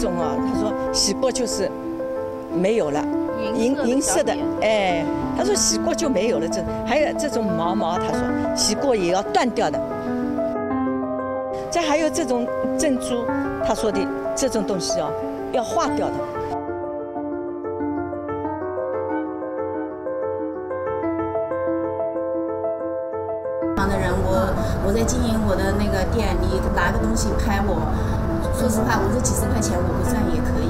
种啊，他说洗过就是没有了，银色的，哎，他说洗过就没有了。还有这种毛，他说洗过也要断掉的。再还有这种珍珠，他说的这种东西啊，要化掉的。 的人，我在经营我的那个店，你拿个东西拍我，说实话，我这几十块钱我不赚也可以。